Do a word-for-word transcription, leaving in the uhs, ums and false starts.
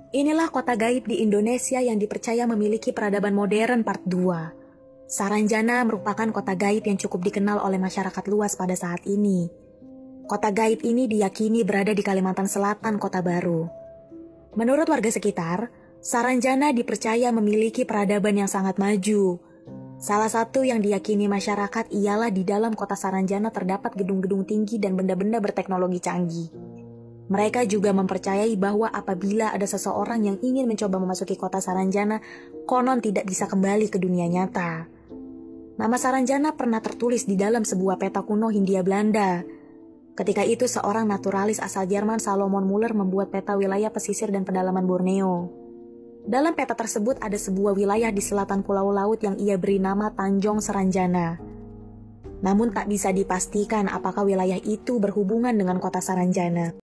Inilah kota gaib di Indonesia yang dipercaya memiliki peradaban modern part dua. Saranjana merupakan kota gaib yang cukup dikenal oleh masyarakat luas pada saat ini. Kota gaib ini diyakini berada di Kalimantan Selatan, Kota Baru. Menurut warga sekitar, Saranjana dipercaya memiliki peradaban yang sangat maju. Salah satu yang diyakini masyarakat ialah di dalam kota Saranjana terdapat gedung-gedung tinggi dan benda-benda berteknologi canggih. Mereka juga mempercayai bahwa apabila ada seseorang yang ingin mencoba memasuki kota Saranjana, konon tidak bisa kembali ke dunia nyata. Nama Saranjana pernah tertulis di dalam sebuah peta kuno Hindia Belanda. Ketika itu seorang naturalis asal Jerman, Salomon Muller, membuat peta wilayah pesisir dan pedalaman Borneo. Dalam peta tersebut ada sebuah wilayah di selatan pulau laut yang ia beri nama Tanjong Saranjana. Namun tak bisa dipastikan apakah wilayah itu berhubungan dengan kota Saranjana.